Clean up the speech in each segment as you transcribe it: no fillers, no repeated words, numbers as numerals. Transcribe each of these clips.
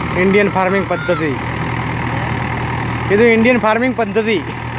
Indian farming पद्धति ಇದು Indian farming ಪದ್ಧತಿ.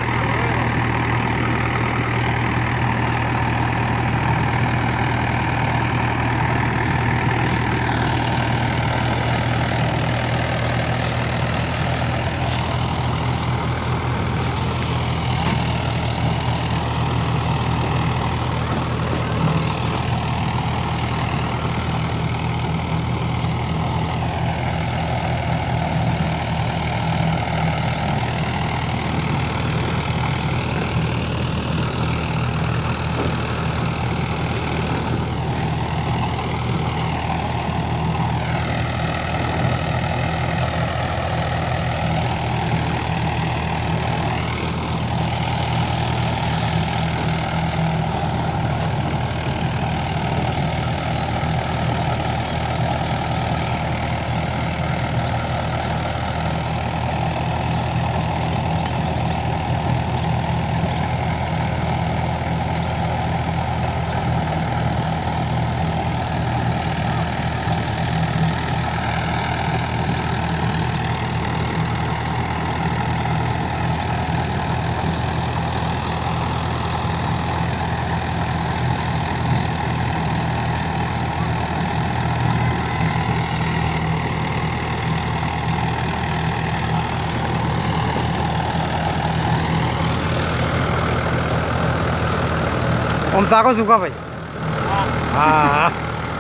उमता को सूखा भाई। हाँ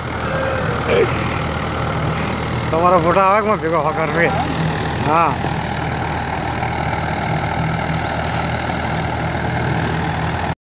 तुम्हारा फोटो आवे मैं भेगो घर में। हाँ